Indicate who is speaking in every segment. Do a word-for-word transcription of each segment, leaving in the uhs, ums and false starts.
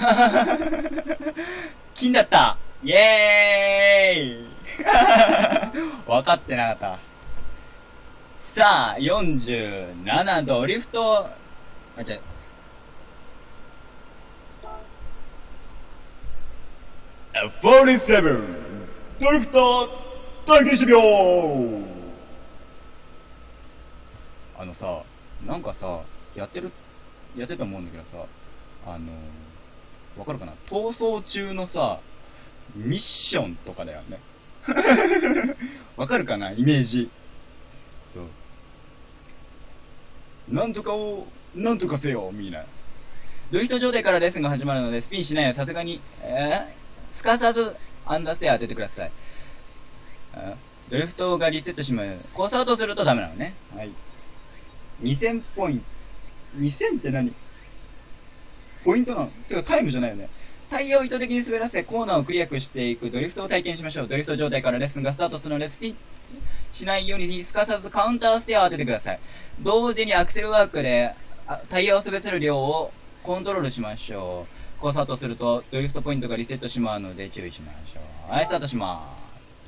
Speaker 1: 金だった。イエーイ分かってなかった。さあ、よんじゅうななドリフト、あ、違う。よんじゅうななドリフト体験してみよう。あのさ、なんかさ、やってる、やってたと思うんだけどさ、あのー、わかるかな？逃走中のさ、ミッションとかだよね。わかるかな？イメージ。そう。なんとかを、なんとかせよ、みんな。ドリフト状態からレッスンが始まるので、スピンしないよ。さすがに、えー、すかさず、アンダーステア当ててください。ドリフトがリセットしまう。コースアウトするとダメなのね。はい。にせんポイント。にせんって何？ポイントなの？てかタイムじゃないよね。タイヤを意図的に滑らせ、コーナーをクリアしていくドリフトを体験しましょう。ドリフト状態からレッスンがスタートするので、スピンしないようにすかさずカウンターステアを当ててください。同時にアクセルワークでタイヤを滑らせる量をコントロールしましょう。コースアウトするとドリフトポイントがリセットしまうので注意しましょう。はい、スタートします。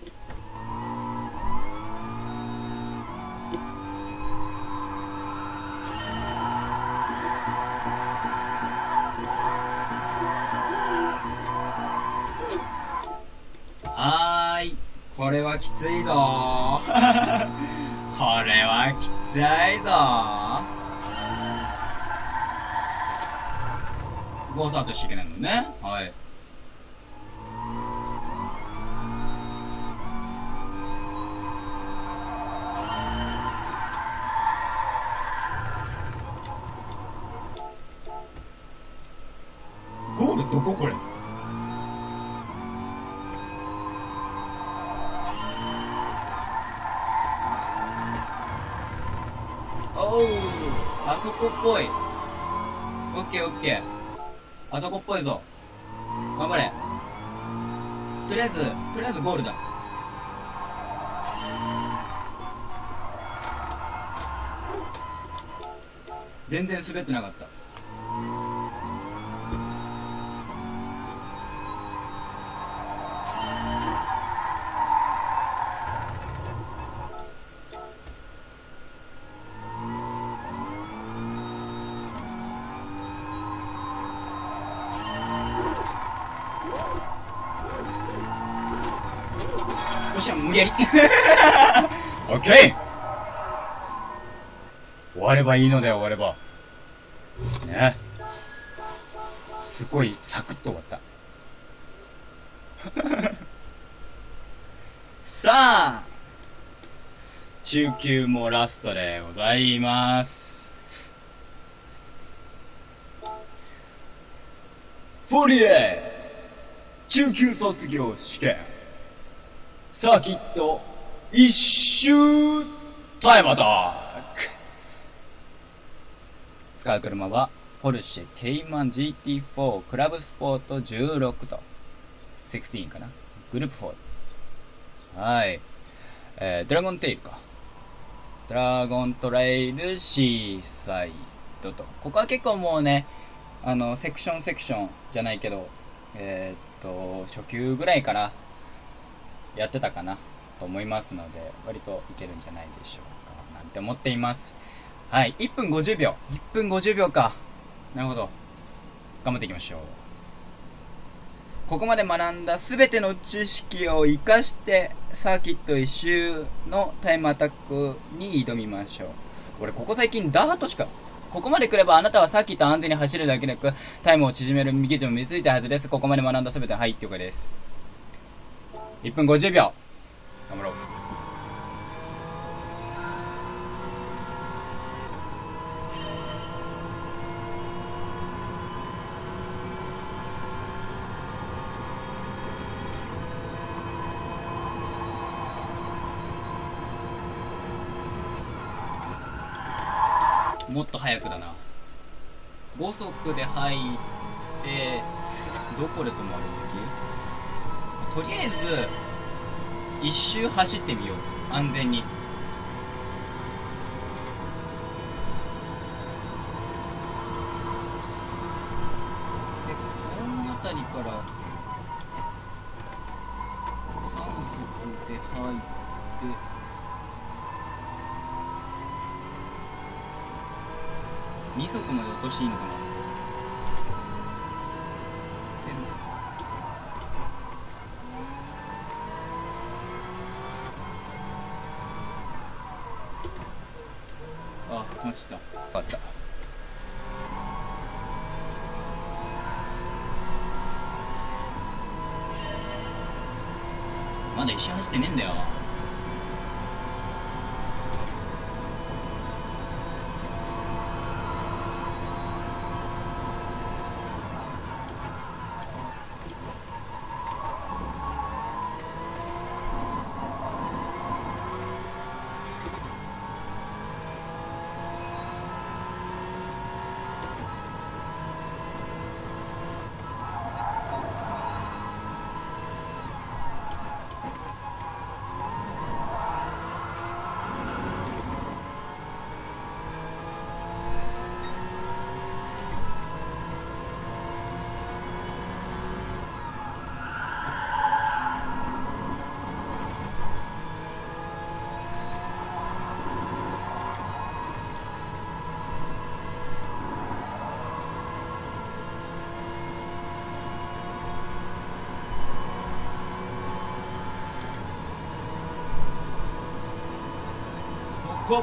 Speaker 1: はーい、これはきついぞーこれはきついぞー。ゴースタートしていけないのね。はい。ゴールどここれ？おう、あそこっぽい。オッケーオッケー。あそこっぽいぞ。頑張れ。とりあえず、とりあえずゴールだ。全然滑ってなかった。よっしゃ、無理やりオッケー。終わればいいのだよ、終わればね。すごいサクッと終わったさあ、中級もラストでございます。フォリエ中級卒業試験サーキット一周タイムアタック。使う車はポルシェケイマン ジーティーフォー クラブスポートじゅうろくとじゅうろくかな、グループフォー。はい、えー、ドラゴンテイルか、ドラゴントレイルシーサイドと。ここは結構もうね、あのセクションセクションじゃないけど、えー、っと初級ぐらいからやってたかなと思いますので、割といけるんじゃないでしょうかなんて思っています。はい、いっぷんごじゅうびょう、いっぷんごじゅうびょうか。なるほど、頑張っていきましょう。ここまで学んだ全ての知識を生かしてサーキット一周のタイムアタックに挑みましょう。俺ここ最近ダートしか、ここまで来ればあなたはサーキット安全に走るだけでなくタイムを縮める技術も身についたはずです。ここまで学んだ全て、はい、了解です。いっぷんごじゅうびょう、頑張ろう。もっと早くだな。ご速で入ってどこで止まるべき？とりあえず一周走ってみよう、安全に。で、こたりからさん速で入ってに速まで落としていいのかな。あ、止まっちゃった。分かった。まだ一周走ってねえんだよ。ここ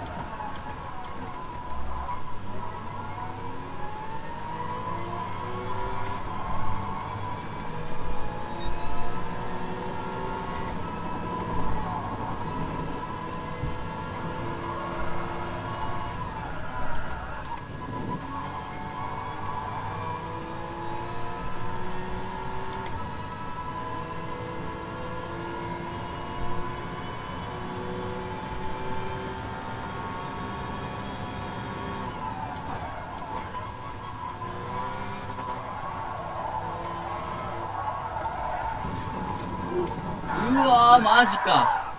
Speaker 1: うわー、マジか。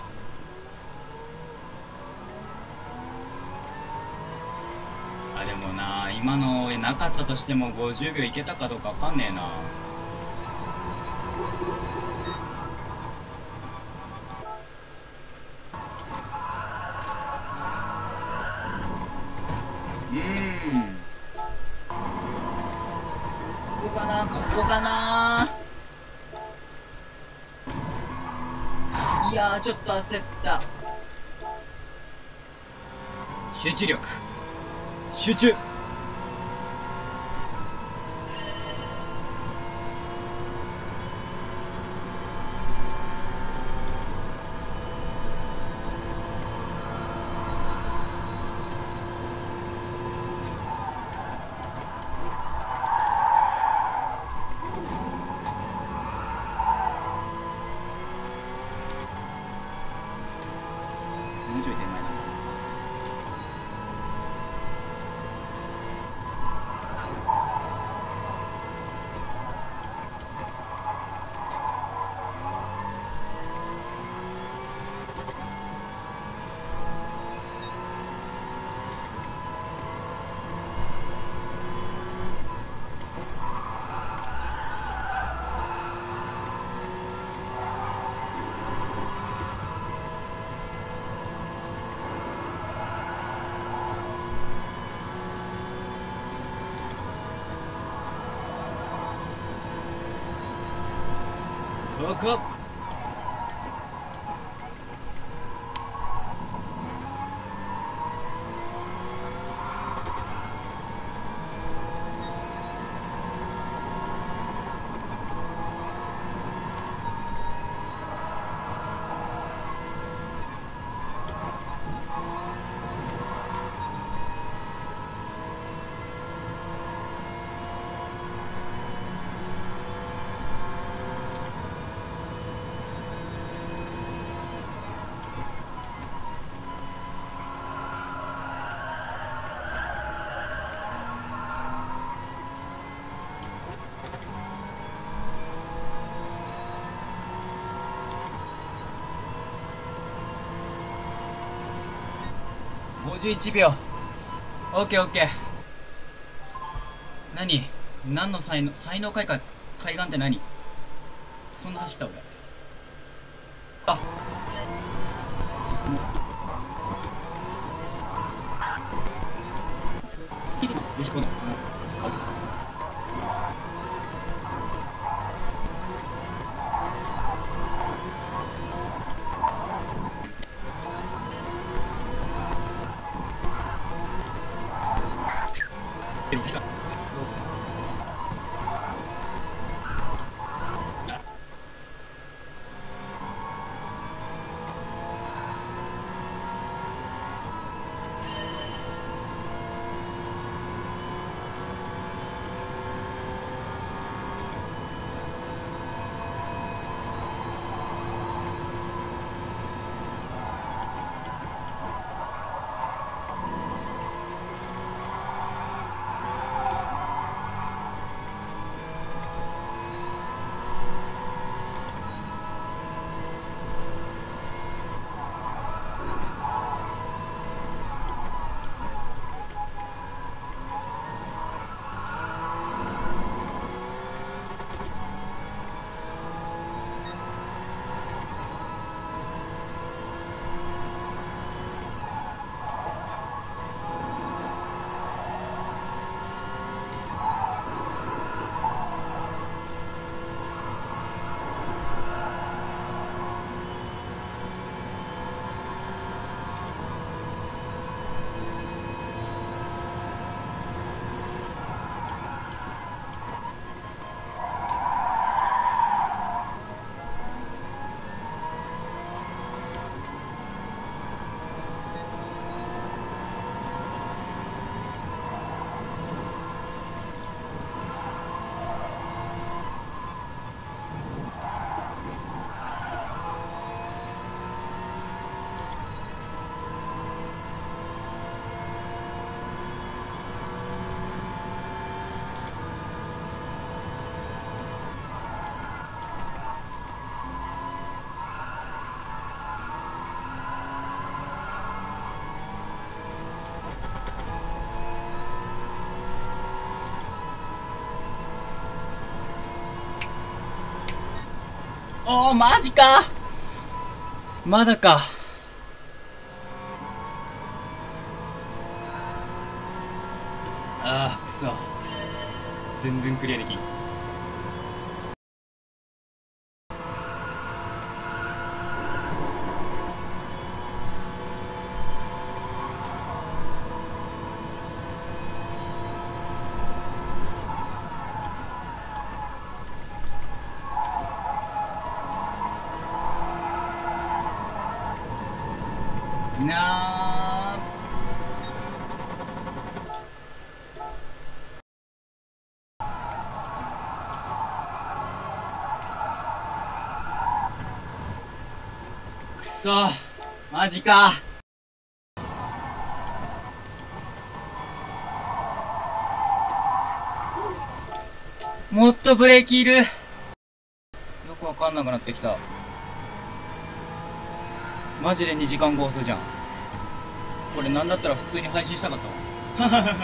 Speaker 1: あ、でもな、今のなかったとしてもごじゅうびょういけたかどうかわかんねえな。うーん、ここかな、ここかな。いやー、ちょっと焦った。集中力、集中。もうちょい手前だ。ここごじゅういちびょう。オッケーオッケー。何何の才能才能開花海岸って何？そんな走った俺。あっよし、こうだ。おー、マジか。まだか。あー、くそ。全然クリアできん。なーくそ、マジか。もっとブレーキいる。よくわかんなくなってきた。マジでにじかんコースじゃん。これなんだったら普通に配信したかったわ。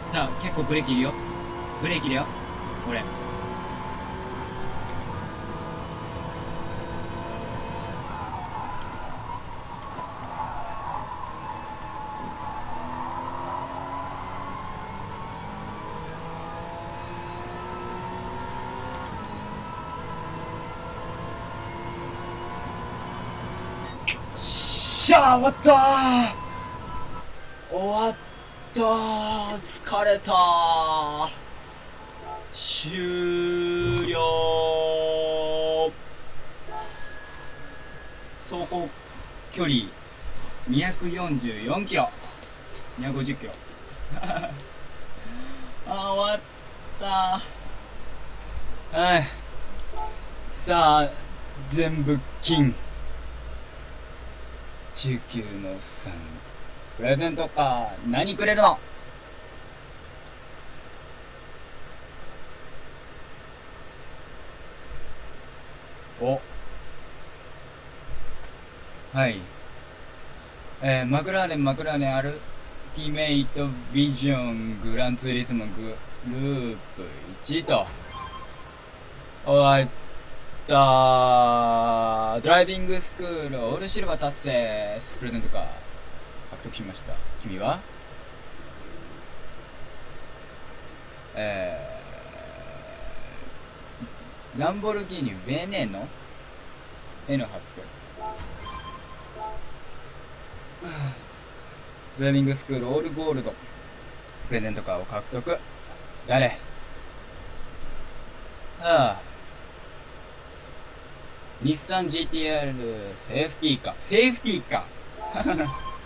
Speaker 1: さあ、結構ブレーキいるよ。ブレーキいるよ。これ。しゃあ、終わったー終わったー疲れたー終了。走行距離にひゃくよんじゅうよんキロ、にひゃくごじゅっキロあー終わったー。はい、さあ全部金じゅうきゅうのさん、プレゼントか何くれるの？お、はい、えー、マクラーレンマクラーレンアルティメイトビジョングランツーリスモグループいちと終わったドライビングスクールオールシルバー達成プレゼントか獲得しました。君はえー、ランボルギーニベネノ エヌはっぴゃく ドライビングスクールオールゴールドプレゼントカーを獲得。誰？ああ、日産 ジーティーアール セーフティーカーセーフティーカー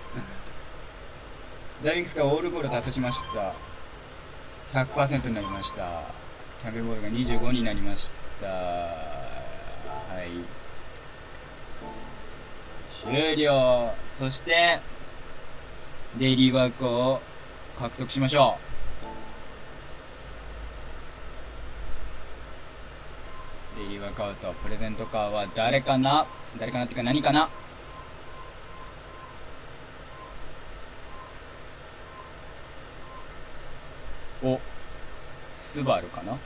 Speaker 1: ダイビングスカーオールゴールド達成しました。 ひゃくパーセント になりました。キャビンボールがにじゅうごになりました。はい、終了。そしてデイリーワークを獲得しましょう。デイリーワークアウトプレゼントカーは誰かな誰かなってか何かな。お、スバルかな。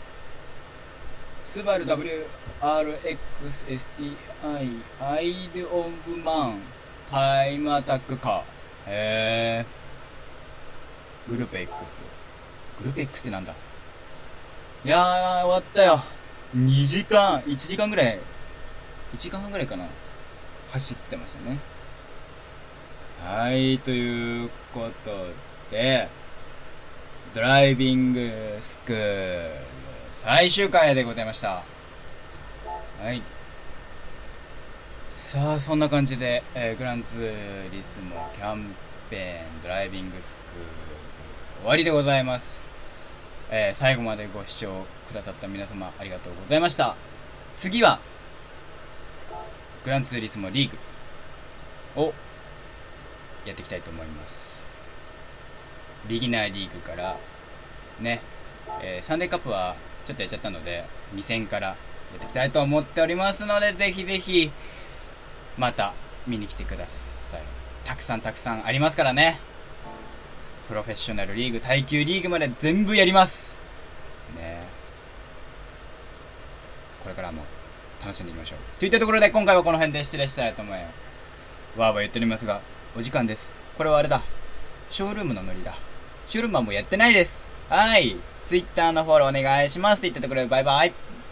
Speaker 1: スバル ダブリューアールエックスエスティーアイ アイルオブマンタイムアタックカー。へー、グループ X。 グループ X ってなんだ。いやー終わったよ。にじかんいちじかんぐらいいちじかんはんぐらいかな走ってましたね。はい、ということでドライビングスクール最終回でございました。はい、さあそんな感じで、えー、グランツーリスモキャンペーンドライビングスクール終わりでございます。えー、最後までご視聴くださった皆様ありがとうございました。次はグランツーリスモリーグをやっていきたいと思います。ビギナーリーグからね、えー、サンデーカップはちょっとやっちゃったのでに戦からやっていきたいと思っておりますので、ぜひぜひまた見に来てください。たくさんたくさんありますからね。プロフェッショナルリーグ、耐久リーグまで全部やりますね。これからも楽しんでいきましょうといったところで、今回はこの辺で失礼したいと思います。わーわー言っておりますがお時間です。これはあれだ、ショールームのノリだ。ショールームはもうやってないです。はい、ツイッターのフォローお願いしますといったところで、バイバイ。